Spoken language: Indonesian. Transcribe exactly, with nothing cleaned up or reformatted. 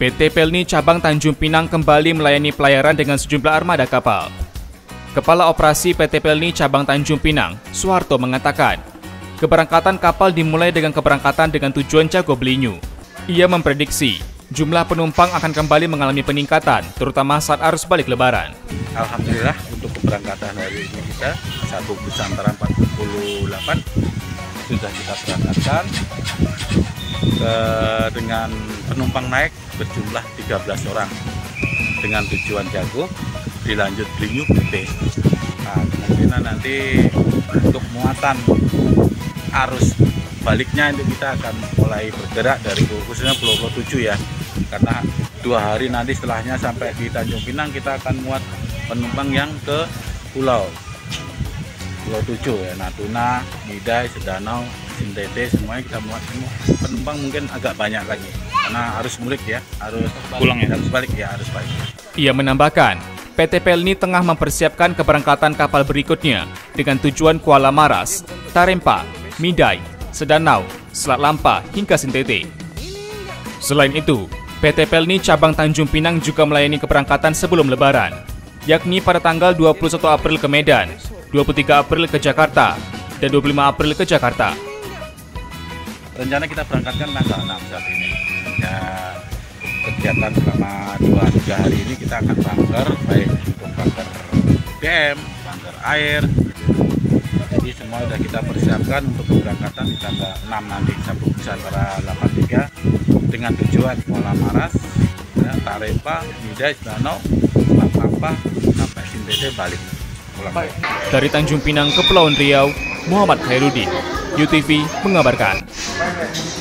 P T Pelni Cabang Tanjung Pinang kembali melayani pelayaran dengan sejumlah armada kapal. Kepala Operasi P T Pelni Cabang Tanjung Pinang, Suharto mengatakan, keberangkatan kapal dimulai dengan keberangkatan dengan tujuan Jago Belinyu. Ia memprediksi jumlah penumpang akan kembali mengalami peningkatan, terutama saat arus balik Lebaran. Alhamdulillah untuk keberangkatan hari ini kita satu bus antara empat puluh delapan sudah kita berangkatkan ke, dengan penumpang naik berjumlah tiga belas orang dengan tujuan Jago, dilanjut Belinyu, Bute. Nah, kemungkinan nanti untuk muatan arus baliknya itu kita akan mulai bergerak dari khususnya Pulau tujuh ya, karena dua hari nanti setelahnya sampai di Tanjung Pinang kita akan muat penumpang yang ke Pulau Pulau tujuh ya, Natuna, Midai, Sedanau, Sintete, semuanya kita muat semua. Penumpang mungkin agak banyak lagi karena arus mudik ya, harus pulang ya, harus balik ya, harus balik. Ia menambahkan, P T Pelni tengah mempersiapkan keberangkatan kapal berikutnya dengan tujuan Kuala Maras, Tarempa, Midai, Sedanau, Selat Lampa, hingga Sintete. Selain itu, P T Pelni Cabang Tanjung Pinang juga melayani keberangkatan sebelum Lebaran, yakni pada tanggal dua puluh satu April ke Medan, dua puluh tiga April ke Jakarta, dan dua puluh lima April ke Jakarta. Rencana kita berangkatkan tanggal enam saat ini. Ya, kegiatan selama dua tiga hari ini kita akan bangker, baik untuk bangker B M, bangker air. Jadi semua sudah kita persiapkan untuk keberangkatan di tanggal enam nanti, satu Nusantara delapan tiga dengan tujuan Kuala Maras, ya, Tarempa, Midai, Sedanau, Selat Lampa, sampai Sintete balik. Pulang. Dari Tanjung Pinang, Kepulauan Riau, Muhammad Khairuddin, U T V mengabarkan.